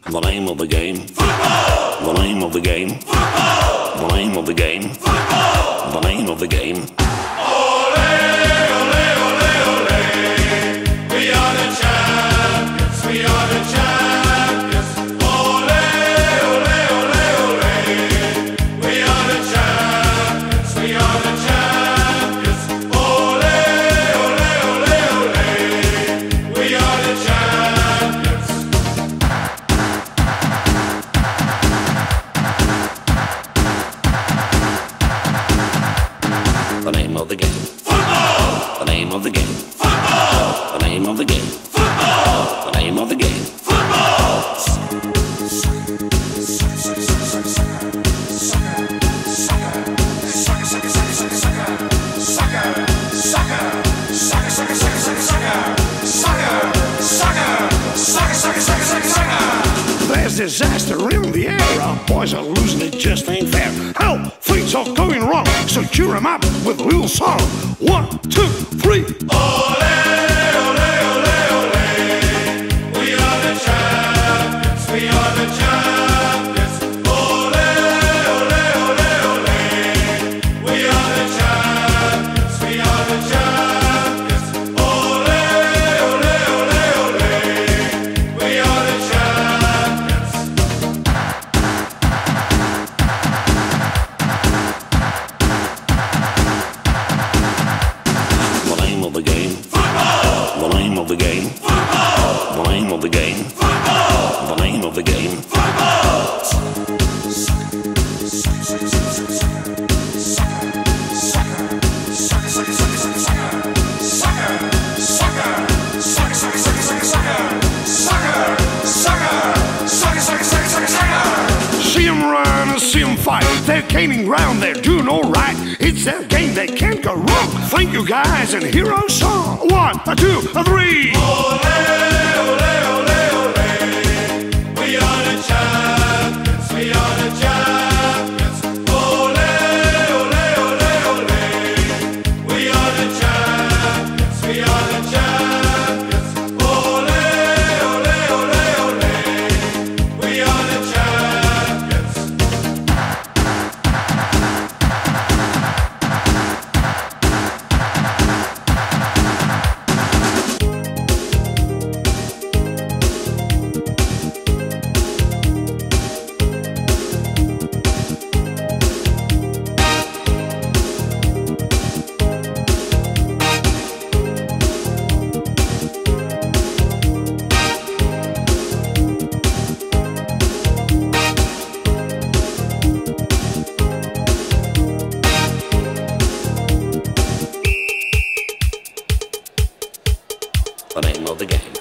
The name of the game. Football. The name of the game. Football. The name of the game. Football. The name of the game. Ole, ole, ole, ole. We are the champions. We are the champions. Ole, ole, ole, ole. We are the champions. We are the champions. Ole, ole, ole, ole. We are the champions. The name of the game. Football. The name of the game. Football. The name of the game. Football. The name of the game. Football. There's disaster in the air. Our boys are losing, it just ain't fair. Help! Things are going wrong, so cheer 'em up with a little song. 1, 2, 3. Ole, ole, ole, ole. We are the champions. We are the champions. Ole, ole, ole, ole. We are the champions. We are the champions. Ole, ole, ole, ole. We are the champions. The name of the game. Football. The name of the game. Football. The name of the game. Football. The name of the game. Football. See 'em run and see 'em fight. They're gaining ground, they're doing all right. It's their game, they can't go wrong. Thank you guys and hero song. 1, 2, 3. Ole, ole, ole, ole. We are the champions. We are the champions. Ole, ole, ole, ole. We are the champions. We are the champions. Ole, ole, ole, ole. We are the champions. The name of the game.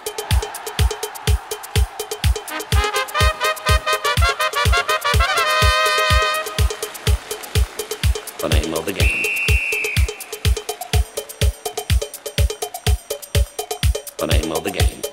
The name of the game. The name of the game.